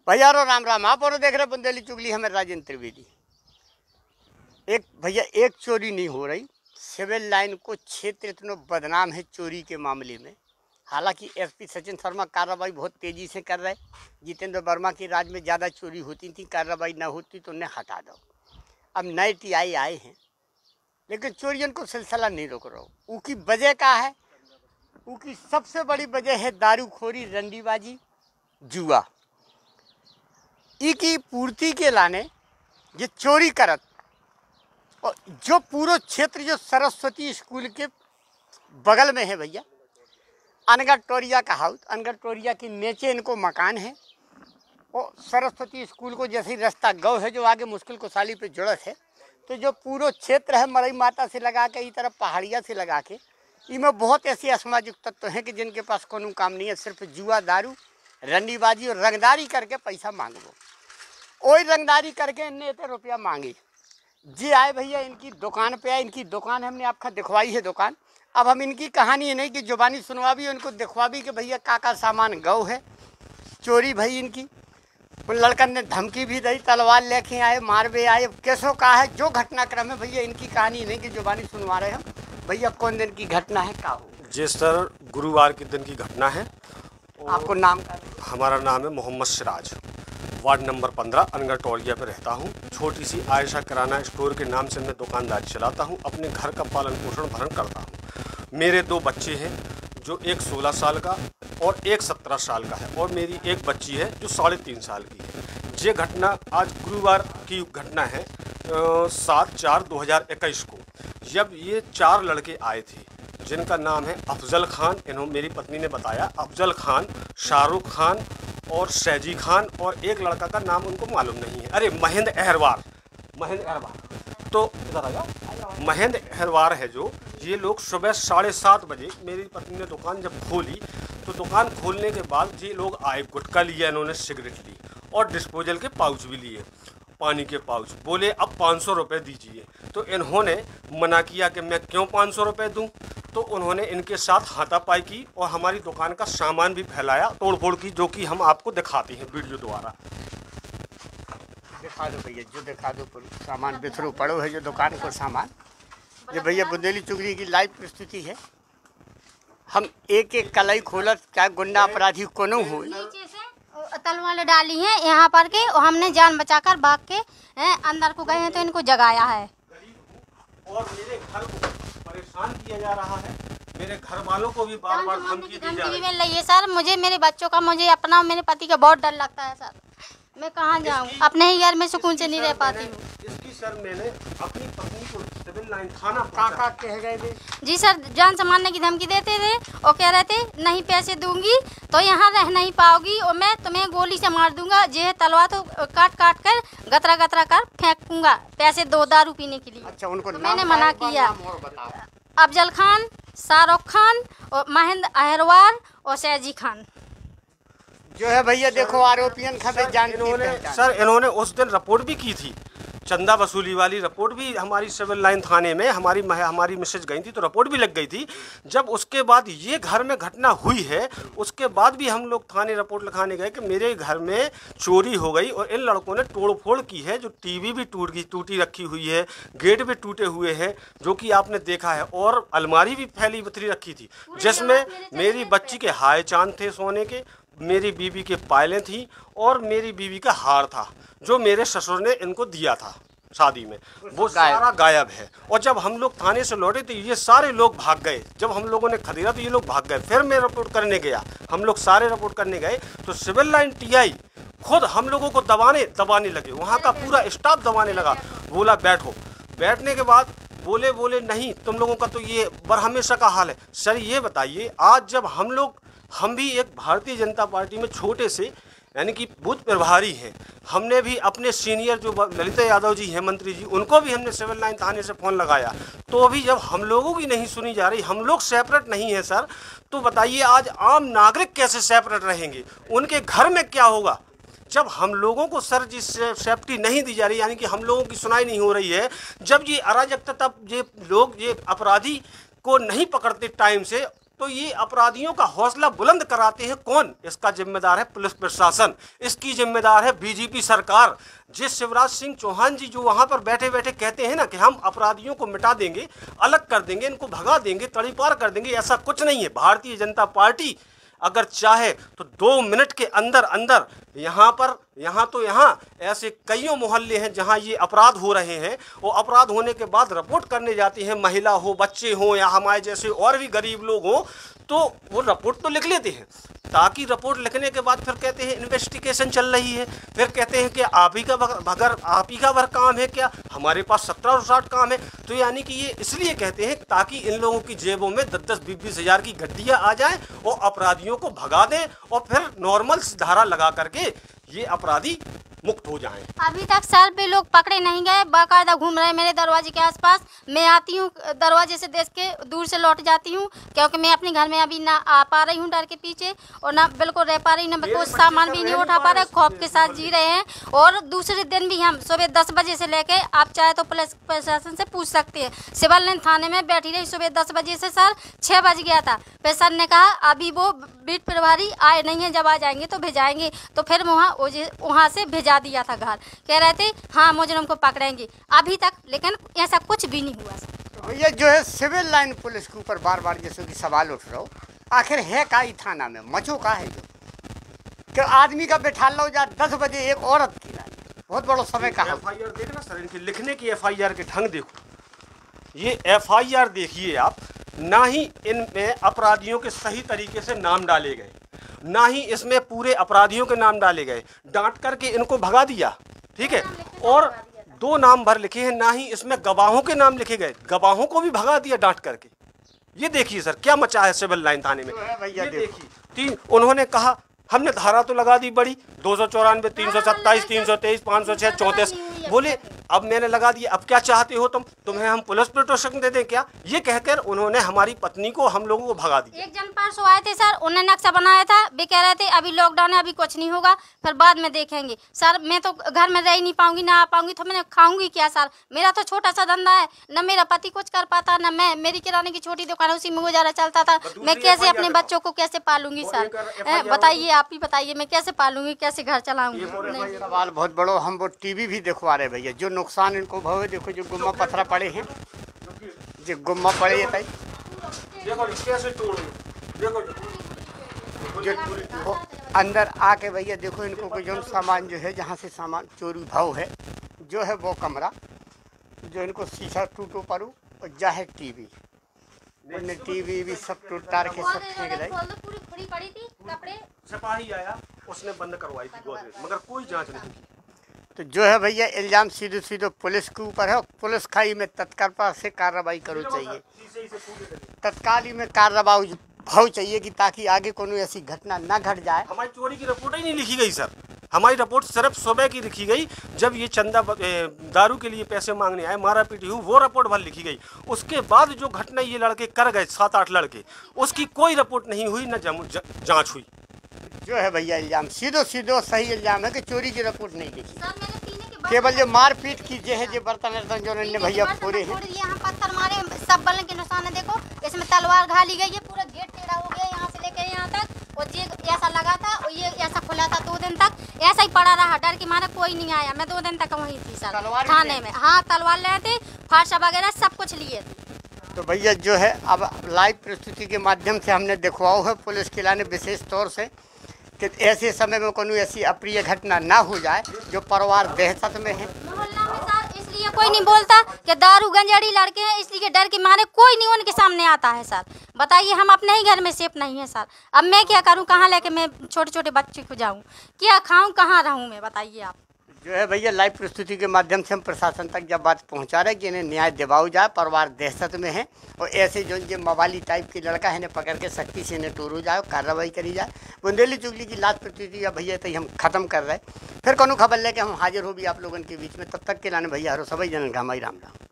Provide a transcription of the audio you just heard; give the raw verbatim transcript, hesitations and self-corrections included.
भैया रो राम राम। आप और देख रहे बुंदेली चुगली, हमें राजेंद्र त्रिवेदी। एक भैया एक चोरी नहीं हो रही, सिविल लाइन को क्षेत्र इतना बदनाम है चोरी के मामले में। हालांकि एसपी सचिन शर्मा कार्रवाई बहुत तेजी से कर रहे। जितेंद्र वर्मा की राज में ज़्यादा चोरी होती थी, कार्रवाई ना होती तो उन्हें हटा दो। अब नए टीआई आए हैं लेकिन चोरियों को सिलसिला नहीं रोक रहा। उसकी वजह क्या है? उसकी सबसे बड़ी वजह है दारूखोरी, रंडीबाजी, जुआ। ई की पूर्ति के लाने ये चोरी करत, और जो पूरा क्षेत्र जो सरस्वती स्कूल के बगल में है भैया, अनगर टोरिया का हाउस, अनगर टोरिया के नीचे इनको मकान है। और सरस्वती स्कूल को जैसे ही रास्ता गौ है जो आगे मुश्किल कुशाली पे जुड़त है, तो जो पूरा क्षेत्र है मरई माता से लगा के, इस तरफ पहाड़िया से लगा के, इनमें बहुत ऐसे असामाजिक तत्व हैं कि जिनके पास कोनो काम नहीं है, सिर्फ जुआ, दारू, रंडीबाजी और रंगदारी करके पैसा मांगो। वही रंगदारी करके इनने इतने रुपया मांगे। जी आए भैया इनकी दुकान पे आए, इनकी दुकान हमने आपका दिखवाई है दुकान। अब हम इनकी कहानी नहीं कि जुबानी सुनवा भी, उनको दिखवा भी कि भैया का का सामान गौ है, चोरी भई इनकी। उन लड़कन ने धमकी भी दी, तलवार लेके आए, मारवे आए, कैसो का है जो घटनाक्रम है भैया इनकी कहानी नहीं कि जुबानी सुनवा रहे हम। भैया कौन दिन की घटना है, का हो? जी सर, गुरुवार के दिन की घटना है। आपको नाम का? हमारा नाम है मोहम्मद सिराज, वार्ड नंबर पंद्रह, अनगर टोलिया पे रहता हूँ। छोटी सी आयशा किराना स्टोर के नाम से मैं दुकानदारी चलाता हूँ, अपने घर का पालन पोषण भरण करता हूँ। मेरे दो बच्चे हैं, जो एक सोलह साल का और एक सत्रह साल का है, और मेरी एक बच्ची है जो साढ़े तीन साल की है। ये घटना आज गुरुवार की घटना है, सात चार दो हज़ार इक्कीस को, जब ये चार लड़के आए थे जिनका नाम है अफजल खान। इन्होंने, मेरी पत्नी ने बताया, अफजल खान, शाहरुख खान और सैजी खान, और एक लड़का का नाम उनको मालूम नहीं है। अरे महेंद्र अहरवार, महेंद्र अहरवार तो इधर आ जाओ। महेंद्र अहरवार है जो, ये लोग सुबह साढ़े सात बजे मेरी पत्नी ने दुकान जब खोली, तो दुकान खोलने के बाद ये लोग आए, गुटखा लिया इन्होंने, सिगरेट ली और डिस्पोजल के पाउच भी लिए, पानी के पाउच। बोले अब पाँच सौ रुपये दीजिए। तो इन्होंने मना किया कि मैं क्यों पाँच सौ रुपये दूँ। तो उन्होंने इनके साथ हाथापाई की और हमारी दुकान का सामान भी फैलाया, तोड़फोड़ की, जो कि हम आपको दिखाते हैं वीडियो द्वारा। दिखा दो भैया, जो दिखा दो सामान बिखरू पड़ो है जो दुकान को सामान। ये भैया बुंदेली चुगली की लाइव प्रस्तुति है। हम एक एक कलाई खोलत, चाहे गुंडा अपराधी कोनो हो, तलवार डाली है यहाँ पर के, और हमने जान बचाकर भाग के अंदर को गए हैं तो इनको जगाया है। और मेरे घर को परेशान किया जा रहा है, मेरे घर वालों को भी बार बार धमकी दी जा रही है। सर मुझे, मेरे बच्चों का, मुझे अपना, मेरे पति का बहुत डर लगता है सर। मैं कहाँ जाऊँ, अपने ही घर में सुकून से नहीं रह पाती हूँ। इसकी सर मैंने अपनी पत्नी को सिविल लाइन थाना काका कह गए थे। जी सर, जान संभालने की धमकी देते थे और कह रहे थे नहीं पैसे दूंगी तो यहाँ रह नहीं पाओगी और मैं तुम्हें गोली से मार दूंगा। जे तलवार तो काट काट कर गतरा गतरा कर फेंकूंगा, पैसे दो दारू पीने के लिए। अच्छा, उनको तो मैंने मना किया। अफजल खान, शाहरुख खान और महेंद्र अहरवार और सैजी खान जो है भैया, देखो आरोपियन खबे जान। इन्होंने सर इन्होंने उस दिन रिपोर्ट भी की थी, चंदा वसूली वाली रिपोर्ट भी हमारी सिविल लाइन थाने में, हमारी हमारी मैसेज गई थी तो रिपोर्ट भी लग गई थी। जब उसके बाद ये घर में घटना हुई है, उसके बाद भी हम लोग थाने रिपोर्ट लिखाने गए कि मेरे घर में चोरी हो गई और इन लड़कों ने तोड़फोड़ की है, जो टीवी भी टूट गई, टूटी रखी हुई है, गेट भी टूटे हुए हैं, जो कि आपने देखा है, और अलमारी भी फैली बतरी रखी थी, जिसमें मेरी बच्ची के हाय चांद थे सोने के, मेरी बीवी के पायलें थी और मेरी बीवी का हार था, जो मेरे ससुर ने इनको दिया था शादी में, वो सारा गायब है। और जब हम लोग थाने से लौटे तो ये सारे लोग भाग गए। जब हम लोगों ने खदेड़ा तो ये लोग भाग गए। फिर मैं रिपोर्ट करने गया, हम लोग सारे रिपोर्ट करने गए तो सिविल लाइन टीआई खुद हम लोगों को दबाने दबाने लगे, वहाँ का पूरा स्टाफ दबाने लगा। बोला बैठो, बैठने के बाद बोले बोले नहीं तुम लोगों का तो ये बर हमेशा का हाल है। सर ये बताइए, आज जब हम लोग, हम भी एक भारतीय जनता पार्टी में छोटे से यानी कि बूथ प्रभारी हैं, हमने भी अपने सीनियर जो ललिता यादव जी हैं मंत्री जी, उनको भी हमने सिविल लाइन थाने से फ़ोन लगाया, तो भी जब हम लोगों की नहीं सुनी जा रही, हम लोग सेपरेट नहीं है सर, तो बताइए आज आम नागरिक कैसे सेपरेट रहेंगे, उनके घर में क्या होगा? जब हम लोगों को सर जी सेफ्टी नहीं दी जा रही, यानी कि हम लोगों की सुनाई नहीं हो रही है, जब ये अराजकता, तब ये लोग, ये अपराधी को नहीं पकड़ते टाइम से, तो ये अपराधियों का हौसला बुलंद कराते हैं कौन? इसका जिम्मेदार है पुलिस प्रशासन, इसकी जिम्मेदार है बीजेपी सरकार। जिस शिवराज सिंह चौहान जी जो वहां पर बैठे बैठे कहते हैं ना कि हम अपराधियों को मिटा देंगे, अलग कर देंगे, इनको भगा देंगे, तड़ीपार कर देंगे, ऐसा कुछ नहीं है। भारतीय जनता पार्टी अगर चाहे तो दो मिनट के अंदर अंदर यहाँ पर यहाँ तो यहाँ ऐसे कईयों मोहल्ले हैं जहाँ ये अपराध हो रहे हैं, वो अपराध होने के बाद रिपोर्ट करने जाती हैं, महिला हो, बच्चे हो या हमारे जैसे और भी गरीब लोग हों, तो वो रिपोर्ट तो लिख लेते हैं, ताकि रिपोर्ट लिखने के बाद फिर कहते हैं इन्वेस्टिगेशन चल रही है, फिर कहते हैं कि आप ही का अगर आप ही का वह काम है क्या, हमारे पास सत्रह साठ काम है। तो यानी कि ये इसलिए कहते हैं ताकि इन लोगों की जेबों में दस दस बीस बीस हज़ार की गड्डियाँ आ जाएं और अपराधियों को भगा दें और फिर नॉर्मल धारा लगा करके ये अपराधी मुक्त हो जाएं। अभी तक सर पे लोग पकड़े नहीं गए, बाकायदा घूम रहे हैं मेरे दरवाजे के आसपास। मैं आती हूँ दरवाजे से देख के दूर से लौट जाती हूँ, क्योंकि मैं अपने घर में अभी ना आ पा रही हूँ डर के पीछे, और ना बिल्कुल रह पा रही, ना कुछ सामान भी नहीं उठा पा रहे, खौफ के साथ जी रहे हैं। और दूसरे दिन भी हम सुबह दस बजे से लेके, आप चाहे तो पुलिस प्रशासन से पूछ सकते हैं, सिविल लाइन थाने में बैठी रही सुबह दस बजे से सर छः बज गया था। फिर सर ने कहा अभी वो बीट प्रभारी आए नहीं है, जब आ जाएंगे तो भेजाएंगे। तो फिर वहाँ वहाँ से भेजा दिया था घर, कह रहे थे हाँ मुजरिम को पकड़ेंगे अभी तक, लेकिन ऐसा कुछ भी नहीं हुआ सर। तो भैया जो है सिविल लाइन पुलिस के ऊपर बार बार जैसे कि सवाल उठ रहा हो, आखिर है का ही थाना में मचो का है जो कि आदमी का बैठा लो जा दस बजे एक औरत की लाइन, बहुत बड़ा समय का एफ आई आर देखना सर, इनके लिखने की एफ आई आर के ढंग देखो, ये एफ आई आर देखिए आप, ना ही इनमें अपराधियों के सही तरीके से नाम डाले गए, ना ही इसमें पूरे अपराधियों के नाम डाले गए, डांट करके इनको भगा दिया, ठीक है। और दो नाम भर लिखे हैं, ना ही इसमें गवाहों के नाम लिखे गए, गवाहों को भी भगा दिया डांट करके। ये देखिए सर क्या मचा है सिविल लाइन थाने में, ये देखिए। तीन उन्होंने कहा हमने धारा तो लगा दी बड़ी, दो सौ चौरानवे तीन सौ सत्ताईस तीन सौ तेईस पाँच सौ छः चौंतीस, बोले अब मैंने लगा दिया, अब क्या चाहते हो तुम, तुम्हें हम पुलिस प्रोटेक्शन दे दें क्या? ये कहकर उन्होंने हमारी पत्नी को, हम लोगों को भगा दिया। एक जन परसों आए थे सर, उन्होंने नक्शा बनाया था, वे कह रहे थे अभी लॉकडाउन है, अभी कुछ नहीं होगा, फिर बाद में देखेंगे। सर मैं तो घर में रह ही नहीं पाऊंगी, ना आ पाऊंगी, तो मैं खाऊंगी क्या सर? मेरा तो छोटा सा धंधा है, न मेरा पति कुछ कर पाता, न मैं, मेरी किराने की छोटी दुकान है, उसी में गुजारा चलता था। मैं कैसे अपने बच्चों को कैसे पालूंगी सर? बताइए, आप ही बताइए, मैं कैसे पालूंगी, कैसे घर चलाऊंगी? सवाल बहुत बड़ो, हम वो टीवी भी दिखवा रहे भैया, जो नुकसान इनको भवे देखो, जो गुम्मा पत्थरा पड़े हैं, जो गुम्मा पड़े है देखो कैसे तोड़, देखो जो वो अंदर आके भैया देखो इनको कोई जो सामान जो है जहाँ से सामान चोरी भाव है जो है वो कमरा जो इनको शीशा टूटो पड़ू और जाहे टीवी, उन्हें टीवी भी सब टूट तार के सब फेंक रहे। पूरी खुली पड़ी थी, कपड़े सिपाही आया, उसने बंद करवाई थी गोदरेज, मगर कोई जांच नहीं की। तो जो है भैया इल्जाम सीधे सीधे पुलिस के ऊपर है, पुलिस खाई में तत्काल से कार्रवाई करो चाहिए, तत्काल ही में कार्रवाई भाव चाहिए कि ताकि आगे कोई ऐसी घटना ना घट जाए। हमारी चोरी की रिपोर्ट ही नहीं लिखी गई सर, हमारी रिपोर्ट सिर्फ सुबह की लिखी गई, जब ये चंदा दारू के लिए पैसे मांगने आए, मारा पीटी हुई, वो रिपोर्ट भर लिखी गई। उसके बाद जो घटना ये लड़के कर गए, सात आठ लड़के, उसकी कोई रिपोर्ट नहीं हुई, न जांच हुई। जो है भैया इल्जाम सीधो सीधो सही इल्जाम है कि चोरी की रिपोर्ट नहीं लिखी, केवल जो मारपीट की जो है जो बर्तन वर्तन जो इन्होंने भैया पूरे हैं, यहाँ पत्थर मारे, सब बलन के निशान है, देखो इसमें तलवार घाली गई है, पूरा गेट टेढ़ा हो गया यहाँ से लेकर यहाँ तक, और ये ऐसा लगा था और ये ऐसा खुला था, दो दिन तक ऐसा ही पड़ा रहा, डर के मारे कोई नहीं आया। मैं दो दिन तक वहीं थी सर थाने में, हाँ तलवार ले थे, फारसा वगैरह सब कुछ लिए थे। तो भैया जो है अब लाइव प्रस्तुति के माध्यम से हमने दिखवाओ है पुलिस के लाने विशेष तौर से कि ऐसे समय में कोई ऐसी अप्रिय घटना ना हो जाए जो परिवार दहशत में है। मोहल्ला में सर इसलिए कोई नहीं बोलता कि दारू गंजाड़ी लड़के हैं, इसलिए डर के मारे कोई नहीं उनके सामने आता है सर। बताइए हम अपने ही घर में सेफ नहीं है सर, अब मैं क्या करूं, कहाँ लेके मैं छोटे छोटे बच्चे को जाऊं, क्या खाऊं, कहाँ रहूं मैं, बताइए आप। जो है भैया लाइव प्रस्तुति के माध्यम से हम प्रशासन तक जब बात पहुंचा रहे कि इन्हें न्याय दिवाओ जाए, परिवार दहशत में है और ऐसे जो जो मवाली टाइप के लड़का है इन्हें पकड़ के सख्ती से इन्हें टोरू जाए, कार्रवाई करी जाए। बुंदेली चुगली की लाइव प्रस्तुति या भैया तो हम खत्म कर रहे, फिर कोनो खबर लेके हम हाजिर हो भी आप लोगों के बीच में, तब तक के लाने भैया हरो सभी जनन घामाई राम राम।